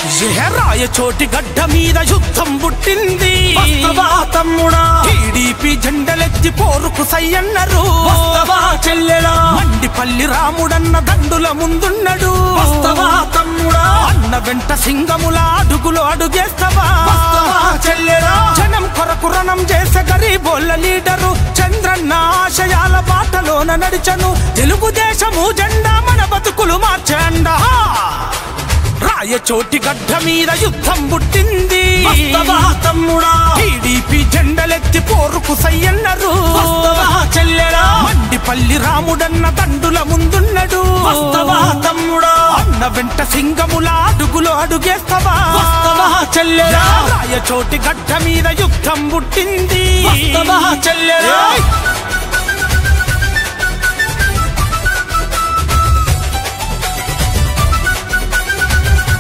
రాయచోటి గడ్డ మీద యుద్ధం పుట్టింది తమ్ముడా టీడీపీ జెండలెత్తి పోరుకు సయ్యన్నరు చెల్లెడా మండిపల్లి రాముడన్న దండుల ముందున్నడు తమ్ముడా అన్న వెంట సింగముల అడుగులు అడుగేస్తావా చెల్లెడా జనం కొరకు రణం చేసే గరీబోళ్ళ లీడరు చంద్రన్న ఆశయాల బాటలోన నడిచను తెలుగుదేశము జెండా మన బతుకులు మార్చండా రాయచోటి గడ్డ మీద యుద్ధం పుట్టింది తమ్ముడా టీడీపీ జెండలెత్తి పోరుకు సయ్యన్నరు చెల్లెడా మండిపల్లి రాముడన్న దండుల ముందున్నడు తమ్ముడా అన్న వెంట సింగముల అడుగులు అడుగేస్తావా చెల్లెడా రాయచోటి గడ్డ మీద యుద్ధం పుట్టింది చెల్లెడా